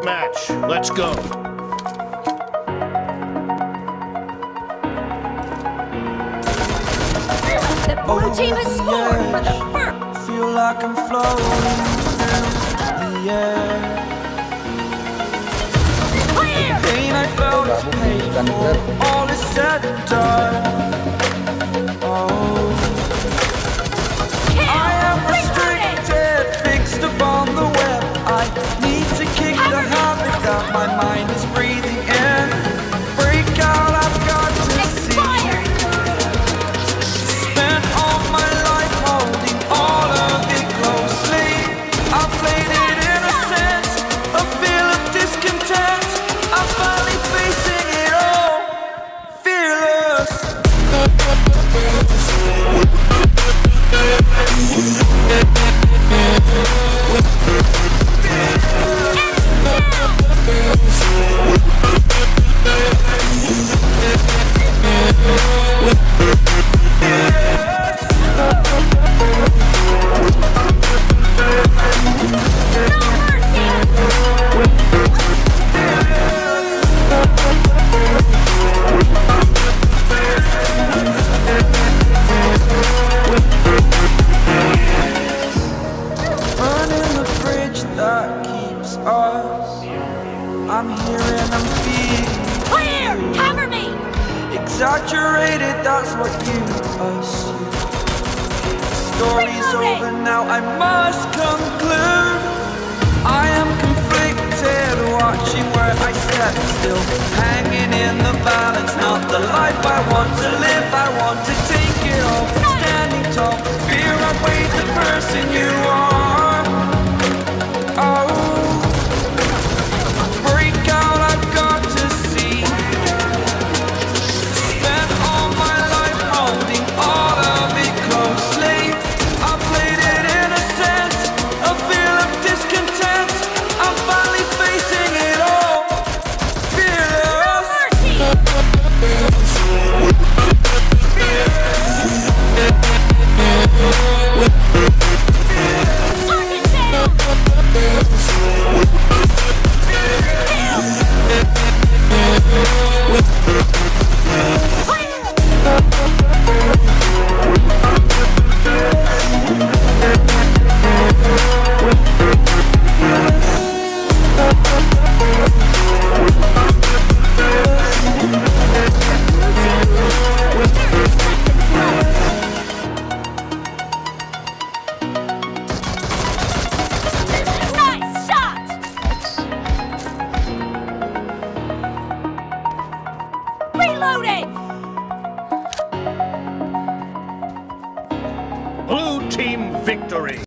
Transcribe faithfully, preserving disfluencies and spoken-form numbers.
match. Let's go. The blue team has scored for the first. Feel like I'm floating through the air. Clear! Pain I felt is paid for. All is said and done. Oh, I am restricted, fixed upon the web. I need to kick the habit that my mind is breathing in. Break out, I've got to see. Spent all my life holding all of it closely. I played it innocent, a feel of discontent. I'm finally facing it all, fearless. That keeps us. I'm here and I'm feeling Clear! Cover me! exaggerated, that's what you assume. The story's over now, I must conclude. I am conflicted, watching where I step still, hanging in the balance, not the life I want to live. I want to take it all, standing tall, fear outweighs the person you are. Oh, break out, I've got to see. Spent all my life holding all of it closely. I played it innocent, a feel of discontent. I'm finally facing it all, fearless. Target down! Nice shot! Reloading! Blue team victory.